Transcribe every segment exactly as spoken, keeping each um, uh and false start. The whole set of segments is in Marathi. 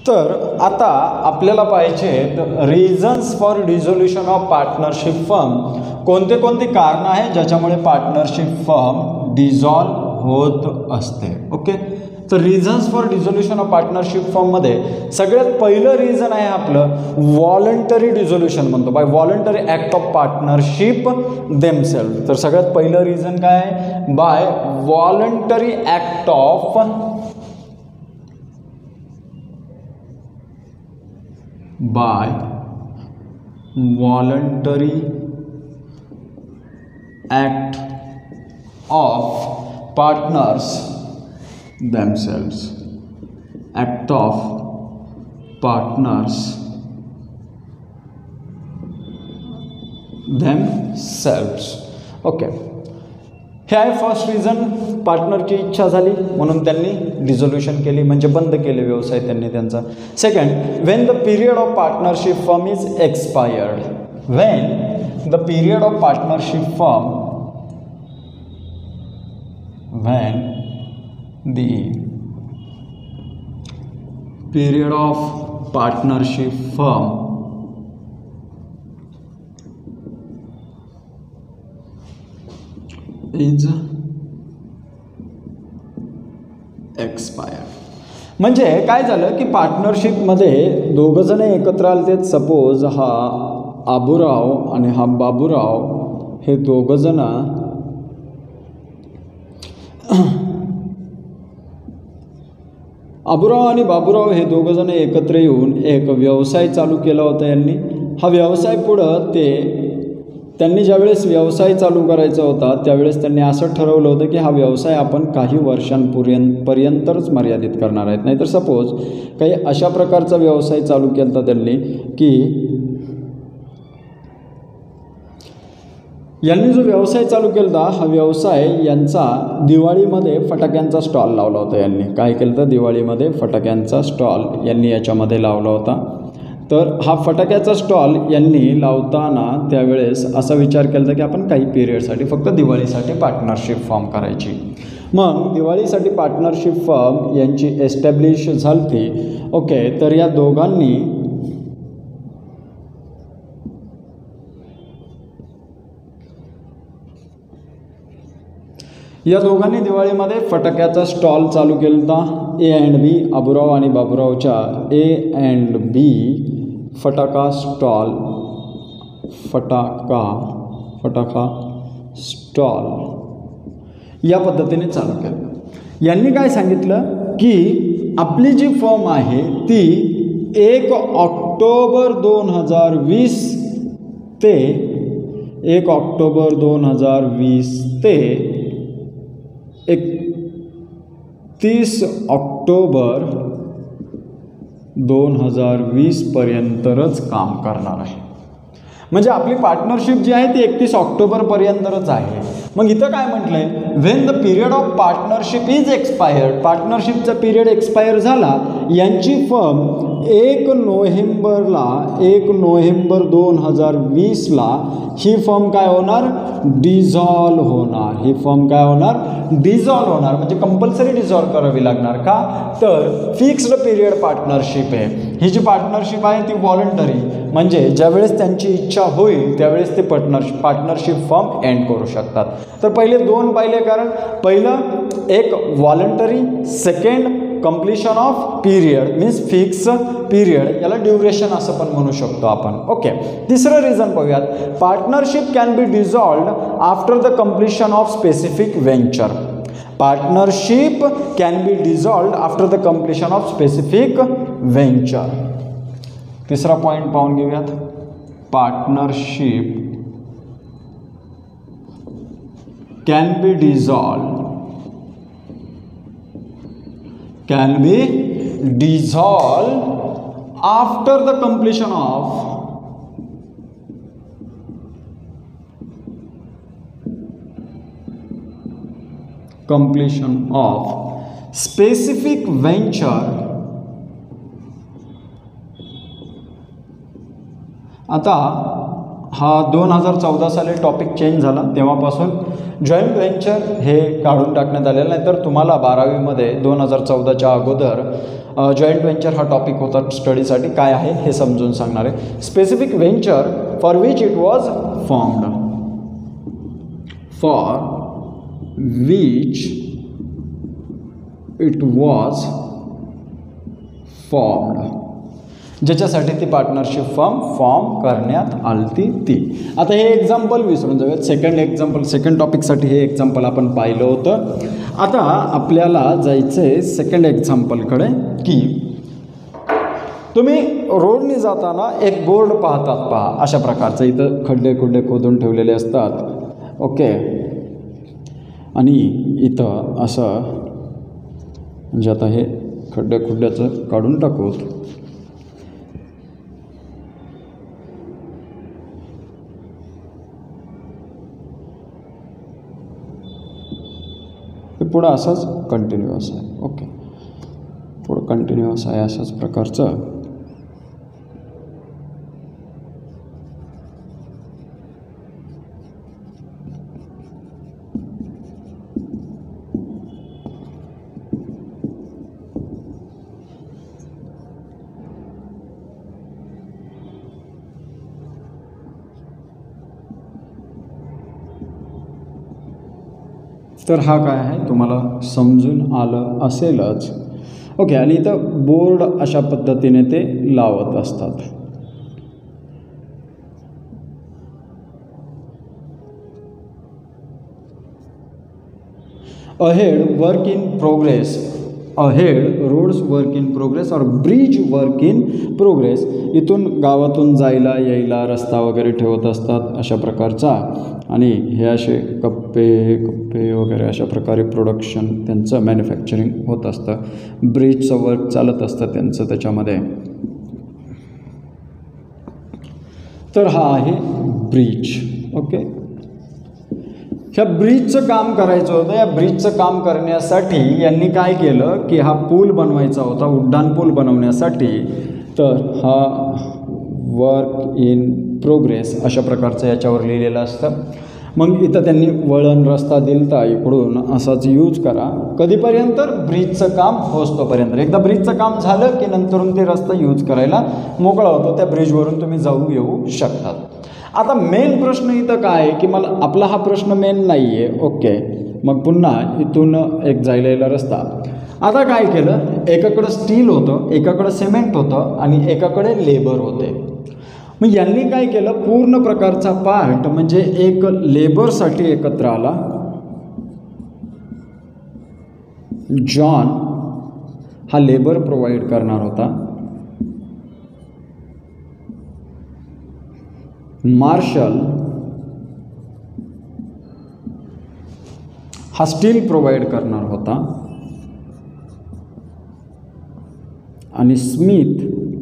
तर आता आपल्याला पाहिजे reasons for dissolution of partnership firm. कोणते कोणते कारण आहे ज्याच्यामुळे पार्टनरशिप फर्म डिझॉल्व होत असते. ओके, तर reasons for dissolution of partnership फर्ममध्ये सगळ्यात पहिलं रिझन आहे आपलं व्हॉलंटरी डिझोल्युशन म्हणतो, by voluntary act of partnership themselves. तर सगळ्यात पहिलं रिझन काय आहे, by voluntary act of by voluntary act of partners themselves. Act of partners themselves. Okay, हे आहे फर्स्ट रिझन. पार्टनरची इच्छा झाली म्हणून त्यांनी डिझोल्युशन केली, म्हणजे बंद केले व्यवसाय त्यांनी त्यांचा. Second, when the period of partnership firm is expired. When the period of partnership firm when the period of partnership firm is expire. म्हणजे काय झालं की पार्टनरशिपमध्ये दोघं जण एकत्र आले. सपोज हा आबूराव आणि हा बाबूराव हे दोघं जण आबूराव आणि बाबूराव हे दोघं जण एकत्र येऊन एक व्यवसाय चालू केला होता यांनी. हा व्यवसाय पुढं ते त्यांनी ज्यावेळेस व्यवसाय चालू करायचा होता त्यावेळेस त्यांनी असं ठरवलं होतं की हा व्यवसाय आपण काही वर्षांपर्यंत पर्यंतच मर्यादित करणार आहेत. नाहीतर सपोज काही अशा प्रकारचा व्यवसाय चालू केला होता त्यांनी की यांनी जो व्यवसाय चालू केला होता हा व्यवसाय यांचा दिवाळीमध्ये फटाक्यांचा स्टॉल लावला होता. यांनी काय केलं तर दिवाळीमध्ये फटाक्यांचा स्टॉल यांनी याच्यामध्ये लावला होता. तर हा फटाक्याचा स्टॉल यांनी लावताना त्यावेळेस असा विचार केला होता की आपण काही पिरियडसाठी फक्त दिवाळीसाठी पार्टनरशिप फॉर्म करायची. मग दिवाळीसाठी पार्टनरशिप फर्म यांची एस्टॅब्लिश झाली. ओके, तर या दोघांनी या दोघांनी दिवाळीमध्ये फटाक्याचा स्टॉल चालू केला होता. ए अँड बी, आबूराव आणि बाबूरावच्या ए अँड बी फटाका स्टॉल फटाका फटाका स्टॉल या पद्धतीने चालू केलं. यांनी काय सांगितलं की आपली जी फर्म आहे ती एक ऑक्टोबर दोन हजार वीस ते एक ऑक्टोबर दोन हजार वीस ते एकतीस ऑक्टोबर दोन हजार वीस पर्यंतच काम करणार आहे. म्हणजे आपली पार्टनरशिप जी आहे ती एकतीस ऑक्टोबरपर्यंतच आहे. मग इथं काय म्हटलं आहे, when the period of partnership is expired. पार्टनरशिपचा पिरियड एक्सपायर झाला. यांची फर्म एक नोव्हेंबरला एक नोव्हेंबर दोन हजार वीसला ही फर्म काय होणार, डिझॉल्व होणार. ही फर्म काय होणार, डिझॉल्व होणार. म्हणजे कंपल्सरी डिझॉल्व करावी लागणार. का तर फिक्स्ड पिरियड पार्टनरशिप आहे. ही जी पार्टनरशिप आहे ती व्हॉलंटरी, म्हणजे ज्यावेळेस त्यांची इच्छा होईल त्यावेळेस ते पार्टनरशिप पार्टनरशिप फर्म एंड करू शकतात. तर पहिले दोन पाहिले कारण, पहिलं एक voluntary, second completion of period means fix period, याला ड्युरेशन असं पण म्हणू शकतो आपण. ओके, तिसरं रिझन पाहूयात. Partnership can be dissolved after the completion of specific venture. Partnership can be dissolved after the completion of specific venture. तिसरा पॉईंट पाहून घेऊयात. Partnership can be dissolved can be dissolved after the completion of completion of specific venture. आता हा दोन हजार चौदा साली टॉपिक चेंज झाला, तेव्हापासून जॉईंट व्हेंचर हे काढून टाकण्यात आलेलं नाही. तर तुम्हाला बारावीमध्ये दोन हजार चौदाच्या अगोदर जॉईंट व्हेंचर हा टॉपिक होता स्टडीसाठी, काय आहे हे समजून सांगणार आहे. Specific venture for which it was formed, for which it was formed, ज्याच्यासाठी ती पार्टनरशिप फर्म फॉर्म करण्यात आलती ती. आता हे एक्झाम्पल विसरून जाऊयात. सेकंड एक्झाम्पल, सेकंड टॉपिकसाठी हे एक्झाम्पल आपण पाहिलं होतं. आता आपल्याला जायचं आहे सेकंड एक्झाम्पलकडे, की तुम्ही रोडने जाताना एक बोर्ड पाहतात, पहा अशा प्रकारचं, इथं खड्डे खुड्डे खोदून ठेवलेले असतात, ओके, आणि इथं असं, म्हणजे आता हे खड्डे खुड्ड्याचं काढून टाकू. पुढं असंच कंटिन्युअस आहे, ओके, पुढं कंटिन्युअस आहे अशाच प्रकारचं. तर हा काय आहे तुम्हाला समजून आलं असेलच, ओके. आणि इथं बोर्ड अशा पद्धतीने ते लावत असतात. Ahead work in progress, ahead roads work in progress और ब्रिज वर्क इन प्रोग्रेस. इथून गावातून जायला यायला रस्ता वगैरे ठेवत असतात अशा प्रकारचा, आणि हे असे कप्पे कप्पे वगैरे अशा प्रकारे प्रोडक्शन त्यांचं मॅन्युफॅक्चरिंग होत असतं. ब्रिजचं वर्क चालत असतं त्यांचं त्याच्यामध्ये. तर हा आहे ब्रिज, ओके. ह्या ब्रिजचं काम करायचं होतं. या ब्रिजचं काम करण्यासाठी यांनी काय केलं की हा पूल बनवायचा होता, उड्डाण पूल बनवण्यासाठी. तर हा वर्क इन प्रोग्रेस अशा प्रकारचं याच्यावर लिहिलेलं असतं. मग इथं त्यांनी वळण रस्ता दिलता, इकडून असाच यूज करा कधीपर्यंत, ब्रिजचं काम होतोपर्यंत. एकदा ब्रिजचं काम झालं की नंतरून ते रस्ता यूज करायला मोकळा होतो, त्या ब्रिजवरून तुम्ही जाऊ येऊ शकतात. आता मेन प्रश्न इथं काय आहे की मला आपला हा प्रश्न मेन नाही आहे, ओके. मग पुन्हा इथून एक जायला यायला रस्ता. आता काय केलं, एकाकडं स्टील होतं, एकाकडं सिमेंट होतं आणि एकाकडे लेबर होते. मग यांनी काय केलं, पूर्ण प्रकारचा पार्ट म्हणजे एक लेबरसाठी एकत्र आला. जॉन हा लेबर प्रोव्हाइड करणार होता, मार्शल हा स्टील प्रोव्हाइड करणार होता, आणि स्मिथ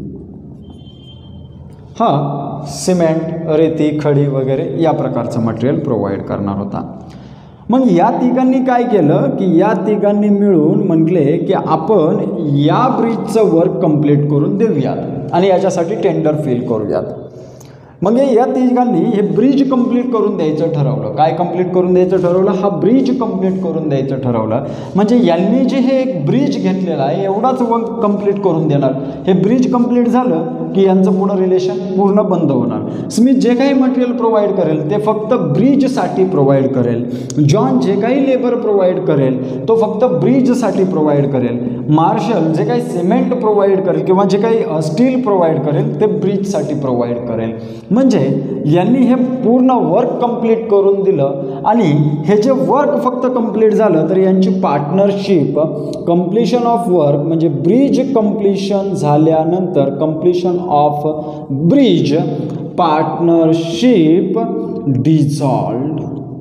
हा सिमेंट, रेती, खडी वगैरे या प्रकारचं मटेरियल प्रोव्हाइड करणार होता. मग या तिघांनी काय केलं की या तिघांनी मिळून म्हटले की आपण या ब्रिजचं वर्क कंप्लीट करून देऊयात आणि याच्यासाठी टेंडर फिल करूयात. मग या तिघांनी हे ब्रिज कंप्लीट करून द्यायचं ठरवलं. काय कंप्लीट करून द्यायचं ठरवलं, हा ब्रिज कंप्लीट करून द्यायचं ठरवलं. म्हणजे यांनी जे हे एक ब्रिज घेतलेला आहे एवढाच वर्क कंप्लीट करून देणार. हे ब्रिज कंप्लीट झालं की यांचं पूर्ण रिलेशन पूर्ण बंद होणार. स्मिथ जे काही मटेरियल प्रोव्हाइड करेल ते फक्त ब्रिजसाठी प्रोव्हाइड करेल. जॉन जे काही लेबर प्रोव्हाइड करेल तो फक्त ब्रिजसाठी प्रोव्हाइड करेल. मार्शल जे काही सिमेंट प्रोव्हाइड करेल किंवा जे काही स्टील प्रोव्हाइड करेल ते ब्रिजसाठी प्रोव्हाइड करेल. म्हणजे यांनी हे पूर्ण वर्क कंप्लीट करून दिलं आणि हे जे वर्क फक्त कंप्लीट झालं तर यांची पार्टनरशिप कंप्लीशन ऑफ वर्क म्हणजे ब्रिज कंप्लीशन झाल्यानंतर completion of bridge partnership dissolved.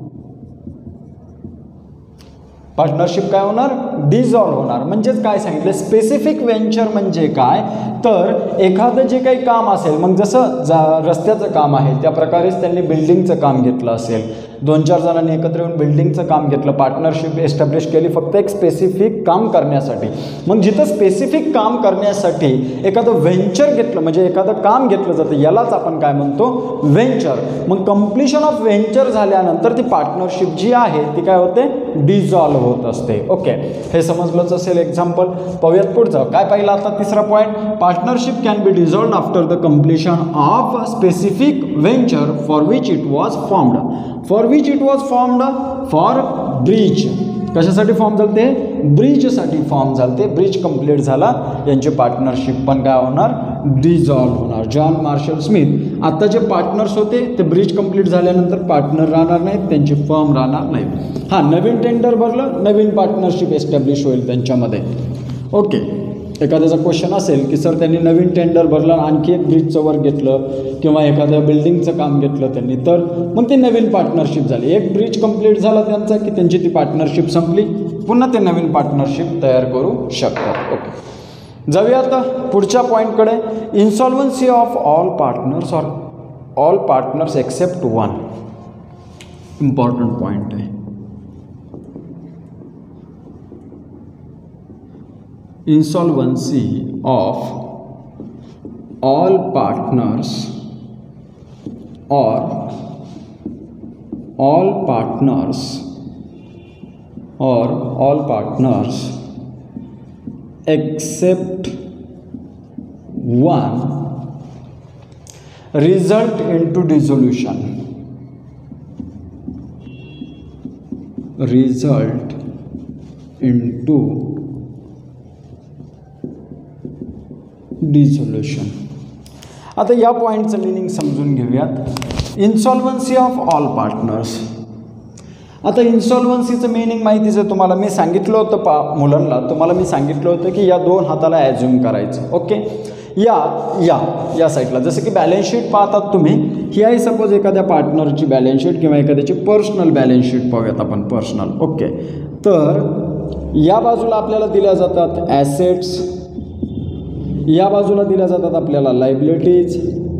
Partnership काय होणार, डिझॉल्व्ह होणार. म्हणजेच काय सांगितलं, स्पेसिफिक व्हेंचर म्हणजे काय तर एखादं जे काही काम असेल, मग जसं जा रस्त्याचं काम आहे त्या प्रकारेच त्यांनी बिल्डिंगचं काम घेतलं असेल, दोन चार जणांनी एकत्र येऊन बिल्डिंगचं काम घेतलं, पार्टनरशिप एस्टॅब्लिश केली फक्त एक स्पेसिफिक काम करण्यासाठी. मग जिथं स्पेसिफिक काम करण्यासाठी एखादं व्हेंचर घेतलं म्हणजे एखादं काम घेतलं जातं यालाच आपण काय म्हणतो, व्हेंचर. मग कंप्लीशन ऑफ व्हेंचर झाल्यानंतर ती पार्टनरशिप जी आहे ती काय होते, डिझॉल्व्ह होत असते. ओके, हे समजलंच असेल. एक्झाम्पल पाहूयात पुढचं. काय पाहिलं आता तिसरा point, partnership can be dissolved after the completion of specific venture for which it was formed. For which it was formed, for bridge. कशासाठी फॉर्म झालं ते? ब्रिजसाठी फॉर्म झालं ते. ब्रिज कंप्लीट झाला, यांची पार्टनरशिप पण काय होणार? डिझॉल्व्ह होणार. जॉन मार्शल स्मिथ आता जे पार्टनर्स होते ते ब्रिज कंप्लीट झाल्यानंतर पार्टनर राहणार नाहीत, त्यांची फर्म राहणार नाही. हां, नवीन टेंडर भरलं, नवीन पार्टनरशिप एस्टॅब्लिश होईल त्यांच्यामध्ये. ओके, एखाद्याचा क्वेश्चन असेल की सर त्यांनी नवीन टेंडर भरलं, आणखी एक ब्रिजचं वर्क घेतलं किंवा एखाद्या बिल्डिंगचं काम घेतलं त्यांनी, तर मग ती नवीन पार्टनरशिप झाली. एक ब्रिज कंप्लीट झाला त्यांचा की त्यांची ती पार्टनरशिप संपली, पुन्हा ते नवीन पार्टनरशिप तयार करू शकतात. ओके, जाऊया आता पुढच्या पॉईंटकडे. Insolvency of all partners or all partners except one. Important point आहे. Insolvency of all partners or all partners or all partners except one result into dissolution. Result into dissolution. आता या पॉईंटचं मिनिंग समजून घेऊयात. Insolvency of all partners. आता इन्सॉल्वन्सीचं मिनिंग माहितीच आहे तुम्हाला. मी सांगितलं होतं पा मुलांना तुम्हाला मी सांगितलं होतं की या दोन हाताला ॲज्युम करायचं. ओके, या या या साईडला जसं की बॅलन्स शीट पाहतात तुम्ही, ही आहे सपोज एखाद्या पार्टनरची बॅलन्स शीट किंवा एखाद्याची पर्सनल बॅलन्स शीट पाहूयात आपण. पर्सनल. ओके, तर या बाजूला आपल्याला दिल्या जातात ॲसेट्स, या बाजूला दिल्या जातात आपल्याला लायबिलिटीज.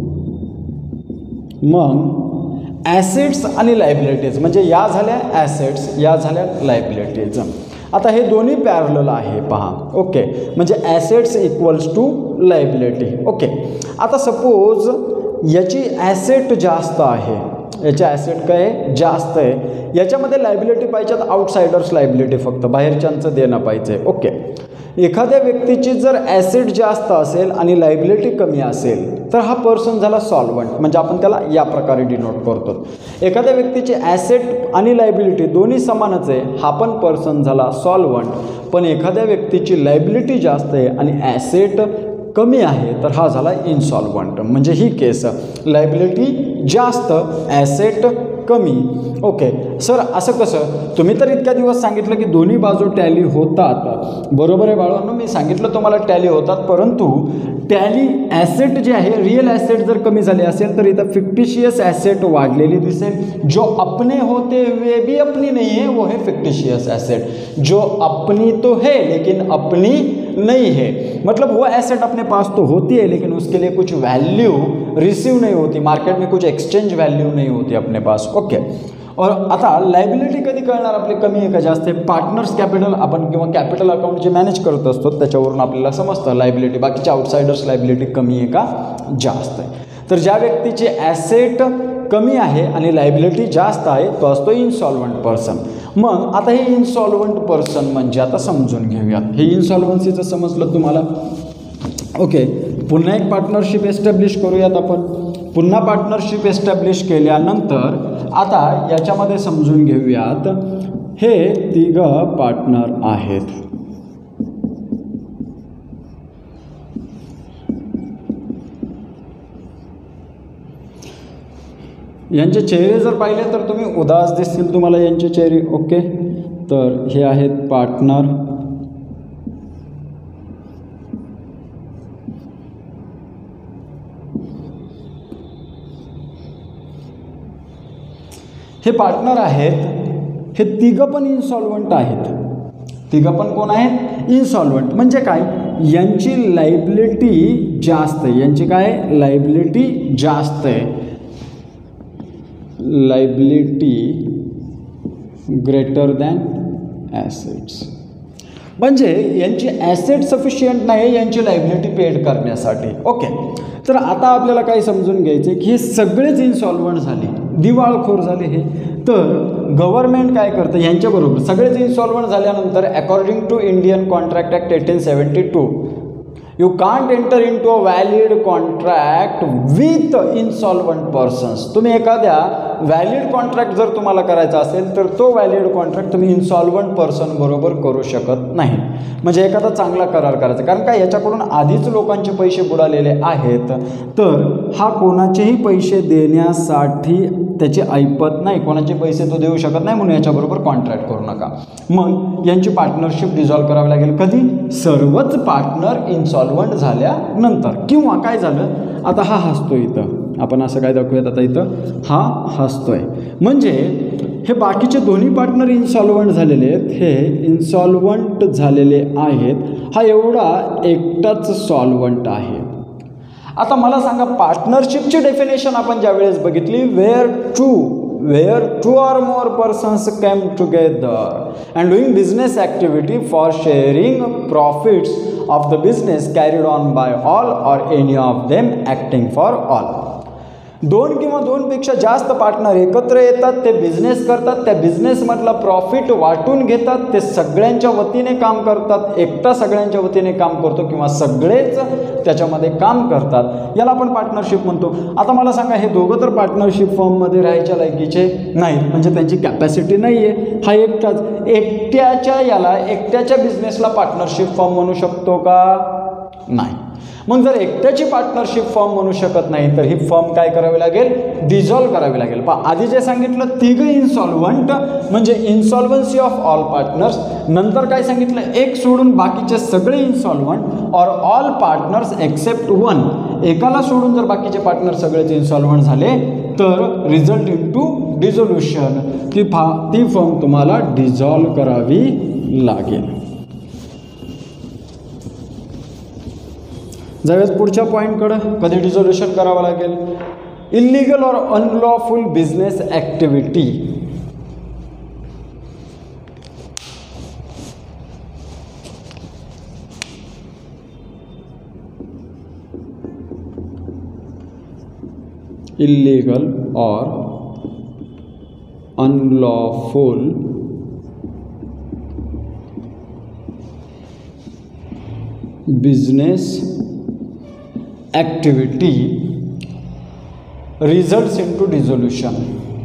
मग ॲसेट्स आणि लायबिलिटीज म्हणजे या झाल्या ॲसेट्स, या झाल्या लायबिलिटीज. आता हे दोन्ही पॅरलल आहे पहा. ओके, म्हणजे assets equals to liability. Okay, आता सपोज याची ॲसेट जास्त आहे, याची ॲसेट काय आहे? जास्त आहे. याच्यामध्ये लायबिलिटी पाहिजेत आउटसायडर्स लायबिलिटी, फक्त बाहेरच्यांचं देणं पाहिजे. ओके, एखाद्या व्यक्तीची जर ॲसेट जास्त असेल आणि लायबिलिटी कमी असेल तर हा पर्सन झाला सॉल्वंट, म्हणजे आपण त्याला या प्रकारे डिनोट करतो. एखाद्या व्यक्तीची ॲसेट आणि लायबिलिटी दोन्ही समानच आहे, हा पण पर्सन झाला सॉल्वंट. पण एखाद्या व्यक्तीची लायबिलिटी जास्त आहे आणि ॲसेट कमी आहे तर हा झाला इन्सॉल्वंट. म्हणजे ही केस लायबिलिटी जास्त, ॲसेट कमी. ओके सर, असं कसं? तुम्ही तर इतक्या दिवस सांगितलं की दोन्ही बाजू टॅली होतात. बरोबर आहे बाळांनो, मी सांगितलं तुम्हाला टॅली होतात, परंतु टॅली ॲसेट जे आहे, रिअल ॲसेट जर कमी झाले असेल तर इथं फिक्टिशियस ॲसेट वाढलेली दिसेल. जो अपने होते हुए भी अपनी नहीं है वो है फिक्टिशियस एसेट. जो अपनी तो है लेकिन अपनी नहीं है, मतलब वो एसेट अपने पास तो होती है लेकिन उसके लिए कुछ वैल्यू रिसीव नहीं होती, मार्केट में कुछ एक्सचेंज वैल्यू नहीं होती अपने पास. ओके, और आता लायबिलिटी कधी कळणार आपली कमी आहे का जास्त आहे? पार्टनर्स कॅपिटल आपण किंवा कॅपिटल अकाउंट जे मॅनेज करत असतो त्याच्यावरून आपल्याला समजतं लायबिलिटी, बाकीच्या आउटसाइडर्स लायबिलिटी कमी आहे का जास्त आहे. तर ज्या व्यक्तीची ॲसेट कमी आहे आणि लायबिलिटी जास्त आहे तो असतो इन्सॉल्वंट पर्सन. मग आता हे इन्सॉल्वंट पर्सन म्हणजे आता समजून घेऊयात. हे इन्सॉल्वन्सीचं समजलं तुम्हाला. ओके, पुन्हा एक पार्टनरशिप एस्टॅब्लिश करूयात आपण. पुन्हा पार्टनरशिप एस्टॅब्लिश केल्यानंतर आता याच्यामध्ये समजून घेऊयात हे तिघं पार्टनर आहेत. यांचे चेहरे जर पाहिले तर तुम्ही उदास दिसतील तुम्हाला यांचे चेहरे. ओके, तर हे आहेत पार्टनर. हे पार्टनर आहेत, हे तिघं पण इन्सॉल्वंट आहेत. तिघं पण कोण आहेत? इन्सॉल्वंट. म्हणजे काय? यांची लायबिलिटी जास्त आहे. यांची काय? लायबिलिटी जास्त आहे. Liability greater than assets. म्हणजे यांची ॲसेट सफिशियंट नाही यांची लायबिलिटी पेड करण्यासाठी. ओके, तर आता आपल्याला काय समजून घ्यायचं आहे की हे सगळेच इन्सॉल्वंट झाले, दिवाळखोर झाले. हे तर गव्हर्नमेंट काय करतं ह्यांच्याबरोबर सगळेच इन्सॉल्वंट झाल्यानंतर according to Indian contract act eighteen seventy two you can't enter into a valid contract with insolvent persons. तुम्ही एखाद्या व्हॅलिड कॉन्ट्रॅक्ट जर तुम्हाला करायचा असेल तर तो व्हॅलिड कॉन्ट्रॅक्ट तुम्ही इन्सॉल्वंट पर्सन बरोबर करू शकत नाही. म्हणजे एखादा चांगला करार करायचा, कारण काय याच्याकडून आधीच लोकांचे पैसे बुडालेले आहेत, तर हा कोणाचेही पैसे देण्यासाठी त्याची ऐपत नाही, कोणाचे पैसे तो देऊ शकत नाही, म्हणून याच्याबरोबर कॉन्ट्रॅक्ट करू नका. मग यांची पार्टनरशिप डिझॉल्व करावी लागेल. कधी? सर्वच पार्टनर इन्सॉल्वंट झाल्यानंतर. किंवा काय झालं, आता हा हसतो इथं, आपण असं काय दाखवूयात आता इथं हा हसतोय, म्हणजे हे बाकीचे दोन्ही पार्टनर इन्सॉल्वंट झालेले आहेत, हे इन्सॉल्वंट झालेले आहेत, हा एवढा एकटाच सॉल्वंट आहे. आता मला सांगा, पार्टनरशिपची डेफिनेशन आपण ज्या वेळेस बघितली, where two where two or more persons came together and doing business activity for sharing profits of the business carried on by all or any of them acting for all. दोन किंवा दोनपेक्षा जास्त पार्टनर एकत्र येतात, ते बिझनेस करतात, त्या बिझनेसमधला प्रॉफिट वाटून घेतात, ते सगळ्यांच्या वतीने काम करतात, एकटा सगळ्यांच्या वतीने काम करतो किंवा सगळेच त्याच्यामध्ये काम करतात, याला आपण पार्टनरशिप म्हणतो. आता मला सांगा, हे दोघं तर पार्टनरशिप फॉर्ममध्ये राहायच्या लायकीचे नाहीत, म्हणजे त्यांची कॅपॅसिटी नाही आहे, हा एकटाच एकट्याच्या याला एकट्याच्या बिझनेसला पार्टनरशिप फॉर्म म्हणू शकतो का? नाही. मग जर एकट्याची पार्टनरशिप फॉर्म म्हणू शकत नाही तर ही फॉर्म काय करावी लागेल? डिझॉल्व करावी लागेल. पहा, आधी जे सांगितलं तिघं इन्सॉल्वंट म्हणजे इन्सॉल्वन्सी ऑफ ऑल पार्टनर्स, नंतर काय सांगितलं, एक सोडून बाकीचे सगळे insolvent or all partners except one, एकाला सोडून जर बाकीचे पार्टनर सगळेच इन्सॉल्वंट झाले तर रिझल्ट इन टू डिझोल्युशन, ती फा ती फॉर्म तुम्हाला डिझॉल्व करावी लागेल. ज्यावेळेस पुढच्या पॉईंटकडं कधी डिझोल्युशन करावं लागेल, इल्लिगल और अनलॉफुल बिझनेस ॲक्टिव्हिटी. इल्लिगल और unlawful business activity results into dissolution.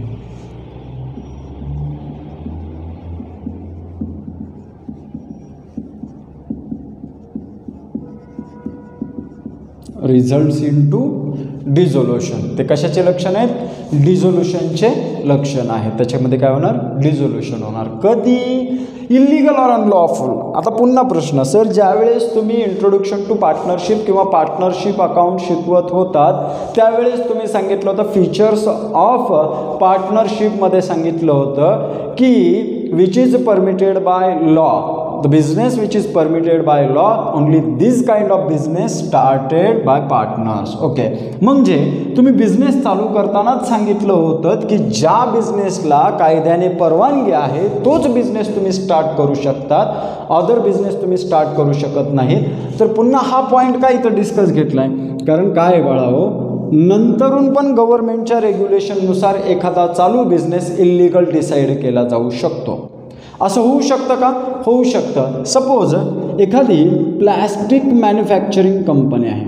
Results into dissolution. ते कशाचे लक्षण आहेत? डिझोल्युशनचे लक्षण आहेत. त्याच्यामध्ये काय होणार? डिझोल्युशन होणार. कधी? इल्लिगल और अनलॉफुल. आता पुन्हा प्रश्न, सर ज्यावेळेस तुम्ही इंट्रोडक्शन टू पार्टनरशिप किंवा पार्टनरशिप अकाउंट शिकवत होतात त्यावेळेस तुम्ही सांगितलं होतं फीचर्स ऑफ पार्टनरशिपमध्ये सांगितलं होतं की which is permitted by law, the business which is permitted by law, only this kind of business started by partners. ओके, म्हणजे तुम्ही बिझनेस चालू करतानाच सांगितलं होतं की ज्या बिझनेसला कायद्याने परवानगी आहे तोच बिझनेस तुम्ही स्टार्ट करू शकतात, अदर बिझनेस तुम्ही स्टार्ट करू शकत नाहीत. तर पुन्हा हा पॉईंट काय इथं डिस्कस घेतला आहे, कारण काय बाळाओ, नंतरून पण गव्हर्नमेंटच्या रेग्युलेशननुसार एखादा चालू बिझनेस इल्लिगल डिसाईड केला जाऊ शकतो. असं होऊ शकतं का? होऊ शकतं. सपोज एखादी प्लॅस्टिक मॅन्युफॅक्चरिंग कंपनी आहे,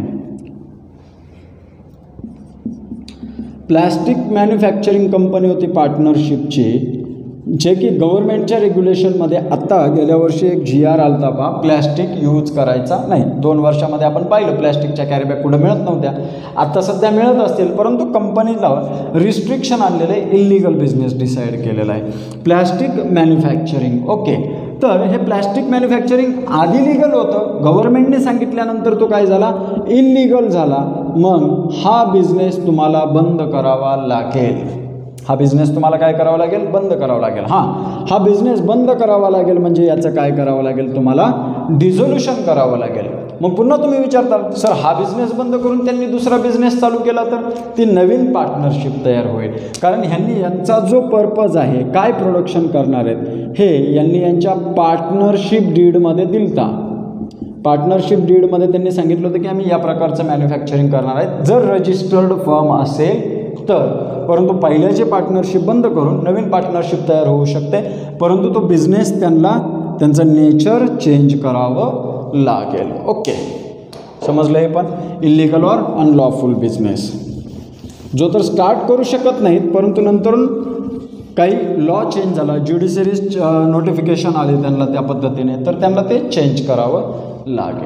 प्लॅस्टिक मॅन्युफॅक्चरिंग कंपनी होती पार्टनरशिपची, जे की गव्हर्नमेंटच्या रेग्युलेशनमध्ये आत्ता गेल्या वर्षी एक जी आर आलता पा, प्लॅस्टिक यूज करायचा नाही. दोन वर्षामध्ये आपण पाहिलं प्लॅस्टिकच्या कॅरीबॅग कुठं मिळत नव्हत्या, आत्ता सध्या मिळत असतील, परंतु कंपनीला रिस्ट्रिक्शन आणलेलं आहे, इल्लिगल बिझनेस डिसाईड केलेला आहे प्लॅस्टिक मॅन्युफॅक्चरिंग. ओके, तर हे प्लॅस्टिक मॅन्युफॅक्चरिंग आधी लिगल होतं, गव्हर्नमेंटने सांगितल्यानंतर तो काय झाला? इल्लिगल झाला. मग हा बिझनेस तुम्हाला बंद करावा लागेल. हा बिझनेस तुम्हाला काय करावा लागेल? बंद करावा लागेल. हां, हा बिझनेस बंद करावा लागेल म्हणजे याचं काय करावं लागेल? तुम्हाला डिझोल्युशन करावं लागेल. मग पुन्हा तुम्ही विचारता, सर हा बिझनेस बंद करून त्यांनी दुसरा बिझनेस चालू केला तर ती नवीन पार्टनरशिप तयार होईल. कारण ह्यांनी यांचा जो पर्पज आहे, काय प्रोडक्शन करणार आहेत हे यांनी यांच्या पार्टनरशिप डीडमध्ये दिलता. पार्टनरशिप डीडमध्ये त्यांनी सांगितलं होतं की आम्ही या प्रकारचं मॅन्युफॅक्चरिंग करणार आहेत, जर रजिस्टर्ड फर्म असेल तर. परंतु पहिल्याचे पार्टनरशिप बंद करून नवीन पार्टनरशिप तयार होऊ शकते, परंतु तो बिझनेस त्यांना त्यांचं नेचर चेंज करावं लागेल. ओके, समजलं हे पण. इलिगल ऑर अनलॉफुल बिझनेस जो तर स्टार्ट करू शकत नाहीत, परंतु नंतरून काही लॉ चेंज झाला, ज्युडिशरीज नोटिफिकेशन आले त्यांना त्या पद्धतीने, तर त्यांना ते चेंज करावं लागेल.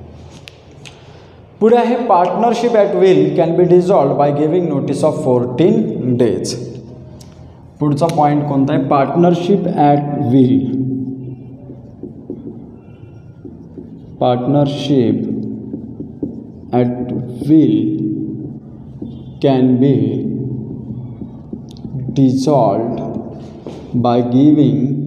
पुढे आहे partnership at will can be dissolve by giving notice of fourteen days. पुढचा पॉईंट कोणता आहे? Partnership at will. Partnership at will can be dissolved by giving